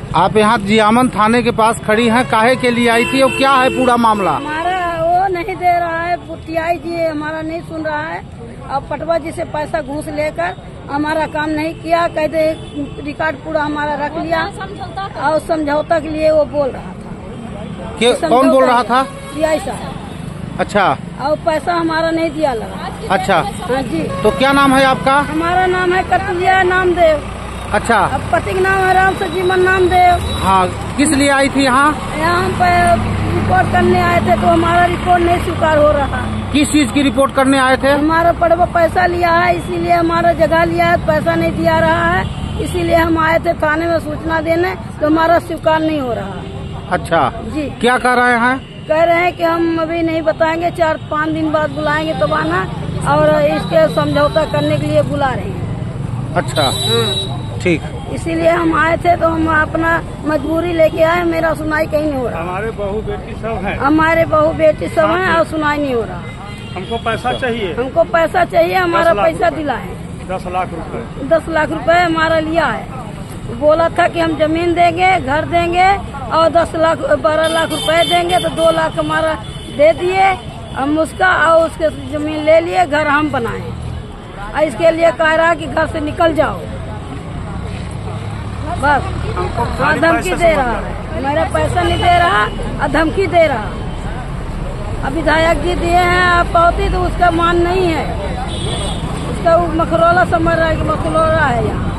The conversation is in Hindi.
आप यहाँ जियामन थाने के पास खड़ी हैं, काहे के लिए आई थी और क्या है पूरा मामला? हमारा वो नहीं दे रहा है, पुतियाई जी हमारा नहीं सुन रहा है और पटवा जी से पैसा घूस लेकर हमारा काम नहीं किया। कहते रिकॉर्ड पूरा हमारा रख लिया और समझौता के लिए वो बोल रहा था। कौन बोल रहा था? पुतियाई साहब। अच्छा। और पैसा हमारा नहीं दिया लगा। अच्छा। हाँ जी। तो क्या नाम है आपका? हमारा नाम है कटलिया नामदेव। अच्छा। अब पति का नाम है राम सजीवन नामदेव। हाँ, किस लिए आई थी यहाँ? यहाँ पे रिपोर्ट करने आए थे तो हमारा रिपोर्ट नहीं स्वीकार हो रहा। किस चीज की रिपोर्ट करने आए थे? हमारा पड़वा पैसा लिया है, इसीलिए हमारा जगह लिया है, पैसा नहीं दिया रहा है, इसीलिए हम आए थे थाने में सूचना देने, तो हमारा स्वीकार नहीं हो रहा। अच्छा जी। क्या कर रहे हैं? कह रहे हैं कि हम अभी नहीं बताएंगे, 4-5 दिन बाद बुलाएंगे तो आना, और इसके समझौता करने के लिए बुला रहे हैं। अच्छा। ठीक। इसीलिए हम आए थे, तो हम अपना मजबूरी लेके आए। मेरा सुनाई कहीं नहीं हो रहा। हमारे बहू बेटी सब हैं। हमारे बहू बेटी सब हैं और सुनाई नहीं हो रहा। हमको पैसा चाहिए। हमको पैसा चाहिए, हमारा पैसा दिलाए। 10 लाख रुपए। 10 लाख रुपए हमारा लिया है। बोला था कि हम जमीन देंगे, घर देंगे और 12 लाख रुपए देंगे, तो 2 लाख हमारा दे दिए हम उसका, और उसके जमीन ले लिए, घर हम बनाए। और इसके लिए कह रहा कि घर से निकल जाओ, बस। हाँ, धमकी दे रहा है, मेरा पैसा नहीं दे रहा और धमकी दे रहा। अब विधायक जी दिए हैं आप पावती, तो उसका मान नहीं है, उसका मखरौला समझ रहा है कि मखरौला है यहाँ।